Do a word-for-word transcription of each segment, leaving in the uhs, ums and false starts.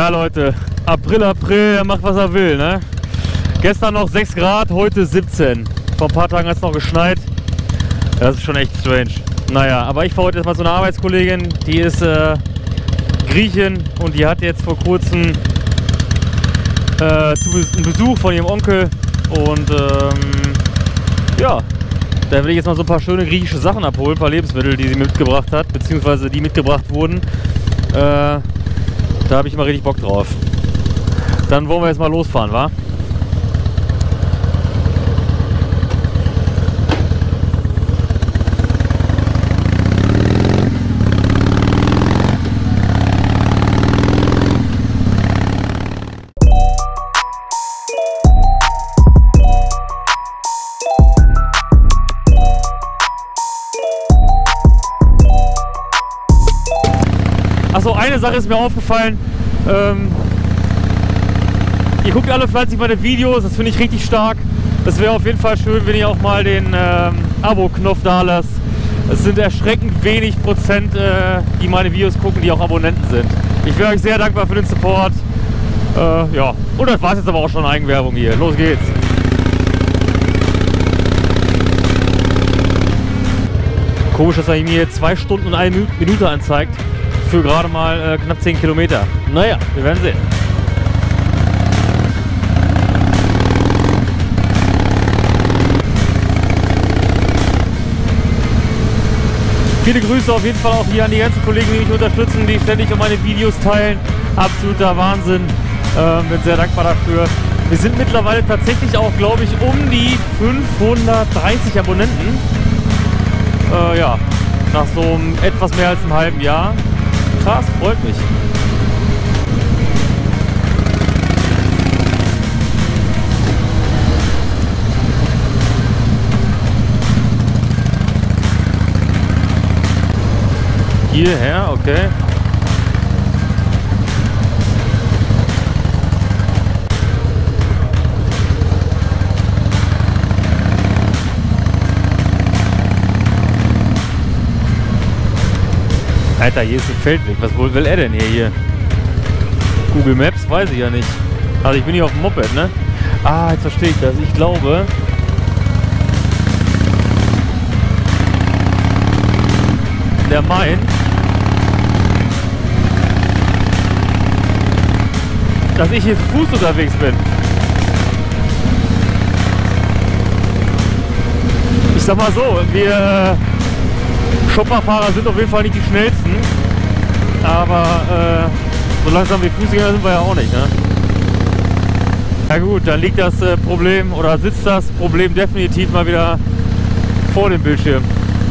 Ja Leute, April, April, er macht was er will, ne? Gestern noch sechs Grad, heute siebzehn. Vor ein paar Tagen hat es noch geschneit. Das ist schon echt strange. Naja, aber ich fahre heute erstmal zu einer Arbeitskollegin, die ist äh, Griechin und die hat jetzt vor kurzem äh, zu Bes einen Besuch von ihrem Onkel und ähm, ja, da will ich jetzt mal so ein paar schöne griechische Sachen abholen, ein paar Lebensmittel, die sie mitgebracht hat, beziehungsweise die mitgebracht wurden. Äh, da habe ich mal richtig Bock drauf. Dann wollen wir jetzt mal losfahren, wa? Achso, eine Sache ist mir aufgefallen. Ähm, ihr guckt alle fleißig meine Videos, das finde ich richtig stark. Das wäre auf jeden Fall schön, wenn ihr auch mal den ähm, Abo-Knopf da lasst. Es sind erschreckend wenig Prozent, äh, die meine Videos gucken, die auch Abonnenten sind. Ich wäre euch sehr dankbar für den Support. Äh, ja, und das war es jetzt aber auch schon Eigenwerbung hier. Los geht's! Komisch, dass er mir hier zwei Stunden und eine Minute anzeigt. Für gerade mal äh, knapp zehn Kilometer. Naja, wir werden sehen. Viele Grüße auf jeden Fall auch hier an die ganzen Kollegen, die mich unterstützen, die ständig meine Videos teilen. Absoluter Wahnsinn. Ähm, bin sehr dankbar dafür. Wir sind mittlerweile tatsächlich auch, glaube ich, um die fünfhundertdreißig Abonnenten. Äh, ja, nach so einem, etwas mehr als einem halben Jahr. Krass, freut mich. Hierher, okay. Alter, hier ist ein Feldweg. Was wohl will er denn hier? hier? Google Maps? Weiß ich ja nicht. Also ich bin hier auf dem Moped, ne? Ah, jetzt verstehe ich das. Ich glaube... Der meint... dass ich hier zu Fuß unterwegs bin. Ich sag mal so, wir... Shopperfahrer sind auf jeden Fall nicht die schnellsten, aber äh, so langsam wie Fußgänger sind wir ja auch nicht, ne? Ja gut, dann liegt das äh, Problem oder sitzt das Problem definitiv mal wieder vor dem Bildschirm.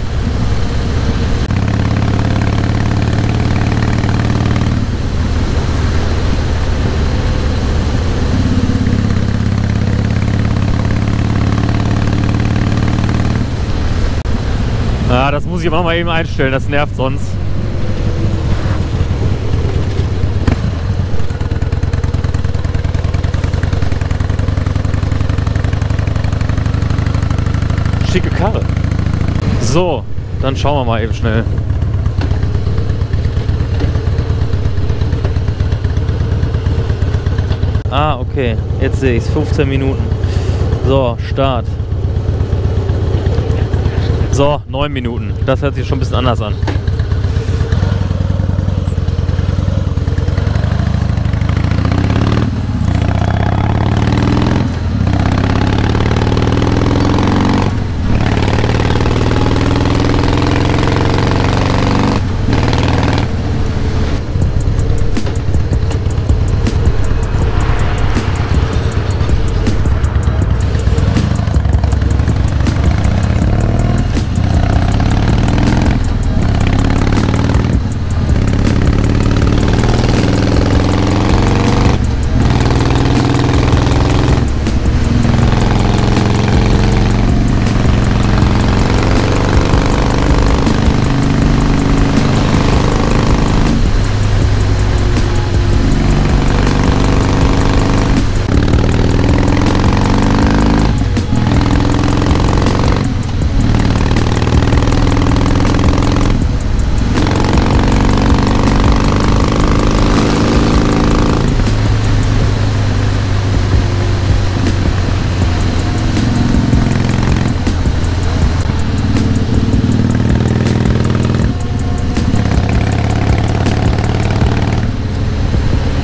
Ja, das muss ich aber mal eben einstellen, das nervt sonst. Schicke Karre. So, dann schauen wir mal eben schnell. Ah, okay, jetzt sehe ich es, fünfzehn Minuten. So, Start. So, neun Minuten. Das hört sich schon ein bisschen anders an.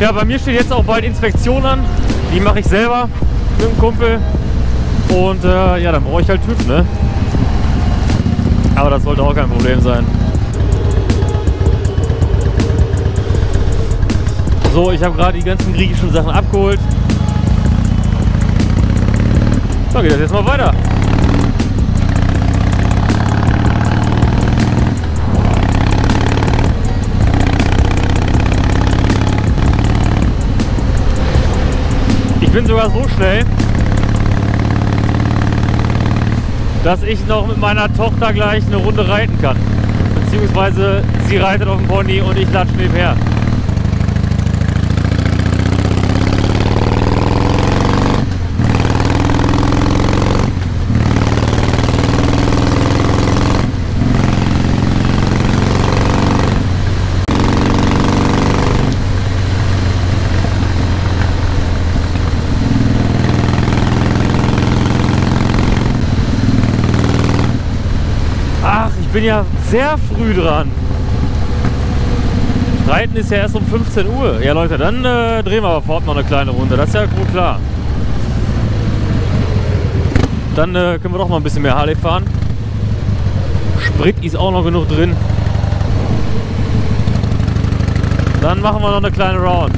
Ja, bei mir steht jetzt auch bald Inspektion an. Die mache ich selber mit dem Kumpel. Und äh, ja, dann brauche ich halt TÜV, ne? Aber das sollte auch kein Problem sein. So, ich habe gerade die ganzen griechischen Sachen abgeholt. So, geht das jetzt mal weiter. Ich bin sogar so schnell, dass ich noch mit meiner Tochter gleich eine Runde reiten kann. Beziehungsweise sie reitet auf dem Pony und ich latsche nebenher. Ich bin ja sehr früh dran. Reiten ist ja erst um fünfzehn Uhr. Ja Leute, dann äh, drehen wir aber vorab noch eine kleine Runde. Das ist ja gut klar. Dann äh, können wir doch mal ein bisschen mehr Harley fahren. Sprit ist auch noch genug drin. Dann machen wir noch eine kleine Round.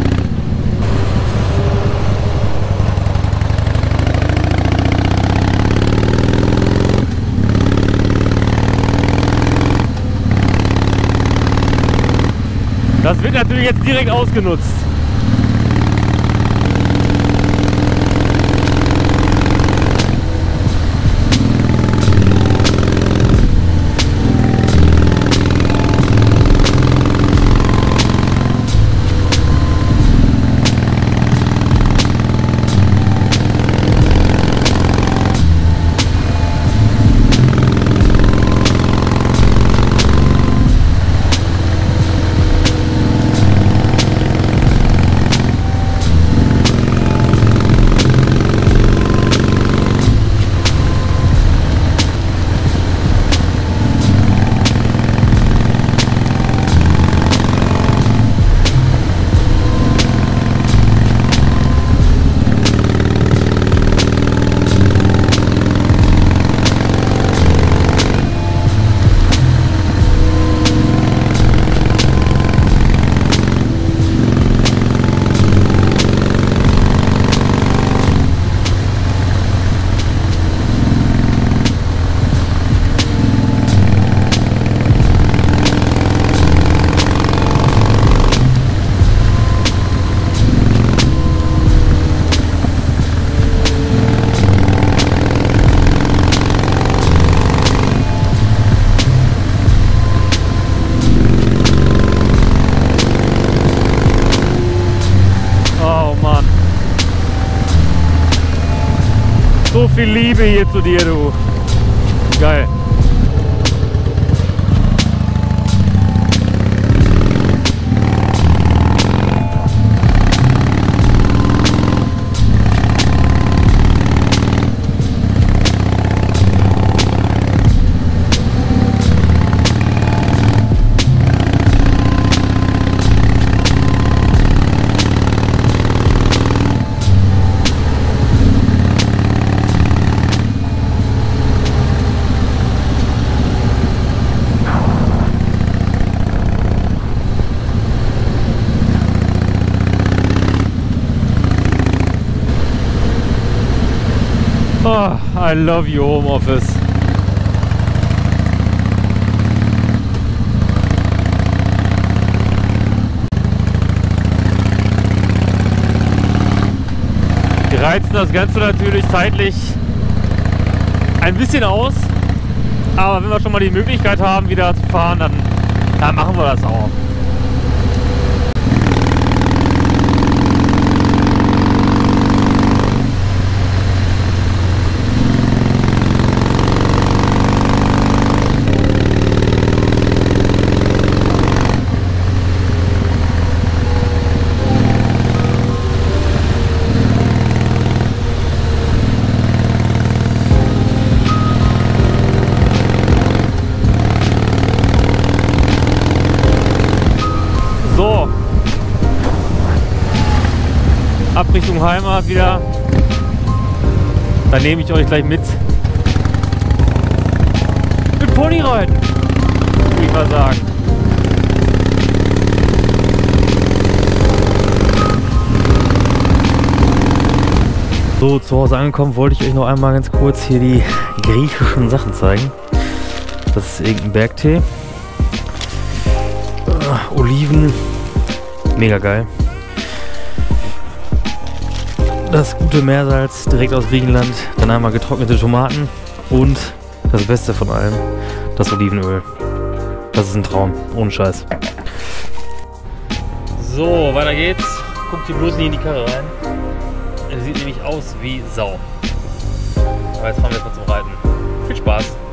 Das wird natürlich jetzt direkt ausgenutzt. So viel Liebe hier zu dir, du. Geil. Oh, I love you, Home Office. Die reizen das Ganze natürlich zeitlich ein bisschen aus, aber wenn wir schon mal die Möglichkeit haben, wieder zu fahren, dann, dann machen wir das auch. Richtung Heimat wieder. Dann nehme ich euch gleich mit. Mit Ponyreiten, würde ich mal sagen. So, zu Hause angekommen, wollte ich euch noch einmal ganz kurz hier die griechischen Sachen zeigen. Das ist irgendein Bergtee. Uh, Oliven. Mega geil. Das gute Meersalz direkt aus Griechenland. Dann einmal getrocknete Tomaten. Und das Beste von allem, das Olivenöl. Das ist ein Traum. Ohne Scheiß. So, weiter geht's. Guckt hier bloß nicht in die Karre rein. Er sieht nämlich aus wie Sau. Aber jetzt fahren wir jetzt mal zum Reiten. Viel Spaß!